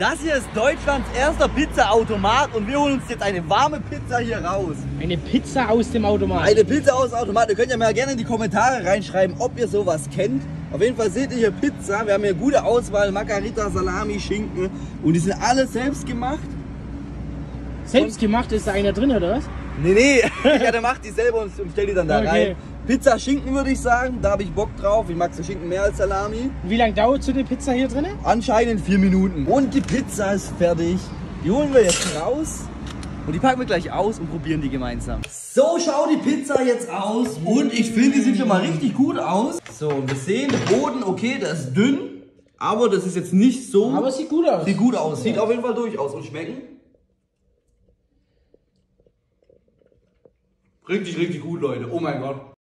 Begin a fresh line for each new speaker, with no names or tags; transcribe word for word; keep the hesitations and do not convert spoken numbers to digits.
Das hier ist Deutschlands erster Pizza-Automat und wir holen uns jetzt eine warme Pizza hier raus.
Eine Pizza aus dem Automat.
Eine Pizza aus dem Automat. Ihr könnt ja mal gerne in die Kommentare reinschreiben, ob ihr sowas kennt. Auf jeden Fall seht ihr hier Pizza. Wir haben hier gute Auswahl, Margarita, Salami, Schinken und die sind alle selbst gemacht.
Selbst gemacht, ist da einer drin oder was?
Nee, nee, ja, der macht die selber und stellt die dann da
Okay.
rein. Pizza, Schinken würde ich sagen, da habe ich Bock drauf. Ich mag so Schinken mehr als Salami.
Wie lange dauert so eine Pizza hier drin?
Anscheinend vier Minuten. Und die Pizza ist fertig. Die holen wir jetzt raus und die packen wir gleich aus und probieren die gemeinsam. So schaut die Pizza jetzt aus und ich finde, die sieht schon mal richtig gut aus. So, und wir sehen, der Boden, okay, der ist dünn, aber das ist jetzt nicht so.
Aber es sieht gut aus.
Sieht gut aus, sieht auf jeden Fall durch aus. Und schmecken? Richtig, richtig gut, Leute. Oh mein Gott.